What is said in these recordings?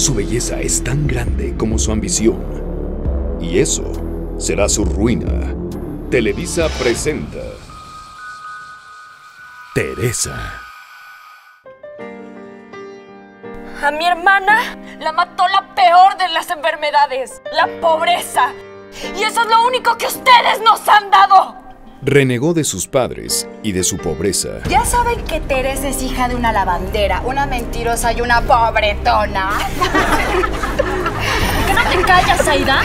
Su belleza es tan grande como su ambición. Y eso será su ruina. Televisa presenta Teresa. A mi hermana la mató la peor de las enfermedades, la pobreza. Y eso es lo único que ustedes nos han dado. Renegó de sus padres y de su pobreza. Ya saben que Teresa es hija de una lavandera, una mentirosa y una pobretona. ¿Por qué no te callas, Aida?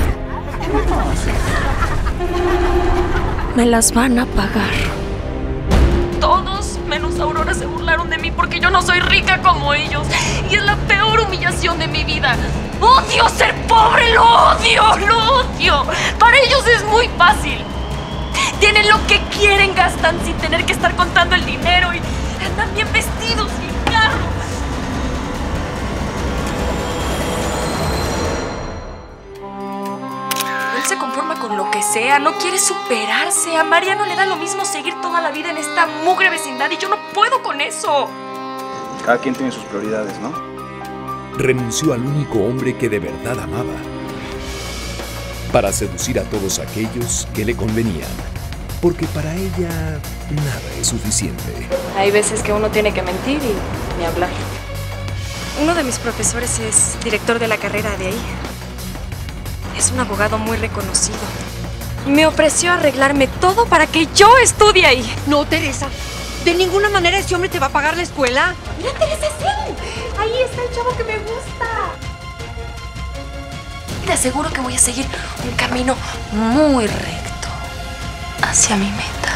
Me las van a pagar. Todos, menos Aurora, se burlaron de mí porque yo no soy rica como ellos. Y es la peor humillación de mi vida. ¡Odio ser pobre! ¡Lo odio! ¡Lo odio! Para ellos es muy fácil. Tienen lo que quieren, gastan sin tener que estar contando el dinero y andan bien vestidos y carros. Él se conforma con lo que sea, no quiere superarse. A Mariano le da lo mismo seguir toda la vida en esta mugre vecindad y yo no puedo con eso. Cada quien tiene sus prioridades, ¿no? Renunció al único hombre que de verdad amaba para seducir a todos aquellos que le convenían, porque para ella nada es suficiente. Hay veces que uno tiene que mentir y ni hablar. Uno de mis profesores es director de la carrera de ahí. Es un abogado muy reconocido. Me ofreció arreglarme todo para que yo estudie ahí. No, Teresa. De ninguna manera ese hombre te va a pagar la escuela. Mira, Teresa, sí. Ahí está el chavo que me gusta. Te aseguro que voy a seguir un camino muy recto hacia mi meta.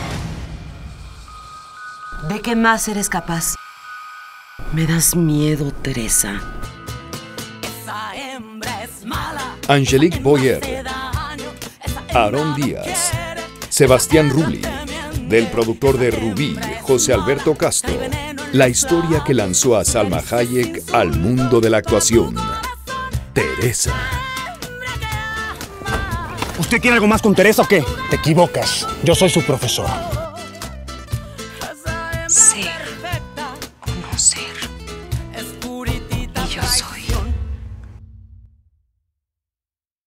¿De qué más eres capaz? Me das miedo, Teresa. Angelique Boyer, Aarón Díaz, Sebastián Rulli, del productor de Rubí, José Alberto Castro, la historia que lanzó a Salma Hayek al mundo de la actuación. Teresa. ¿Usted quiere algo más con Teresa o qué? Te equivocas. Yo soy su profesor. Ser.